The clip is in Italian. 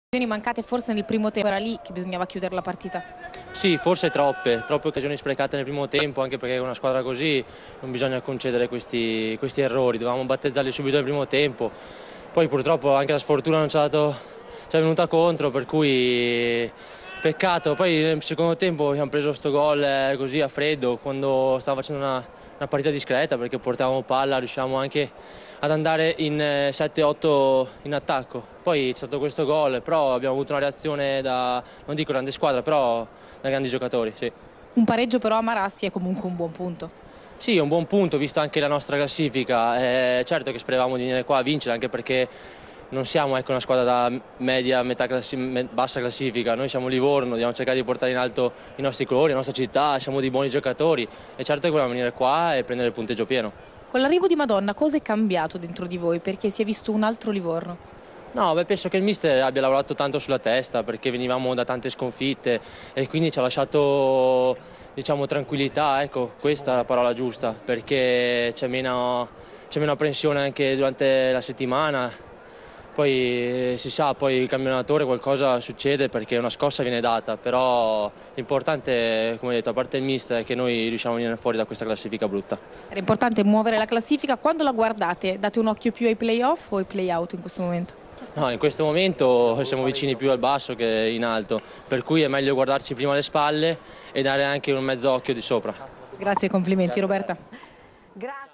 Mancate forse nel primo tempo, era lì che bisognava chiudere la partita. Sì, forse troppe occasioni sprecate nel primo tempo, anche perché con una squadra così non bisogna concedere questi errori, dovevamo battezzarli subito nel primo tempo, poi purtroppo anche la sfortuna non ci è venuta contro, per cui peccato. Poi nel secondo tempo abbiamo preso sto gol così a freddo, quando stava facendo una partita discreta, perché portavamo palla, riuscivamo anche ad andare in 7-8 in attacco. Poi c'è stato questo gol, però abbiamo avuto una reazione da, non dico grande squadra, però da grandi giocatori, sì. Un pareggio però a Marassi è comunque un buon punto. Sì, è un buon punto, visto anche la nostra classifica. Certo che speravamo di venire qua a vincere, anche perché non siamo una squadra da media, bassa classifica. Noi siamo Livorno, dobbiamo cercare di portare in alto i nostri colori, la nostra città, siamo dei buoni giocatori e certo che volevamo venire qua e prendere il punteggio pieno. Con l'arrivo di Madonna, cosa è cambiato dentro di voi? Perché si è visto un altro Livorno? No, penso che il mister abbia lavorato tanto sulla testa, perché venivamo da tante sconfitte e quindi ci ha lasciato, diciamo, tranquillità, ecco, questa è la parola giusta, perché c'è meno apprensione anche durante la settimana. Poi si sa, poi il cambio allenatore qualcosa succede perché una scossa viene data, però l'importante, come detto, a parte il mister, è che noi riusciamo a venire fuori da questa classifica brutta. Era importante muovere la classifica. Quando la guardate, date un occhio più ai play-off o ai play-out in questo momento? No, in questo momento siamo vicini più al basso che in alto, per cui è meglio guardarci prima le spalle e dare anche un mezzo occhio di sopra. Grazie e complimenti, Roberta.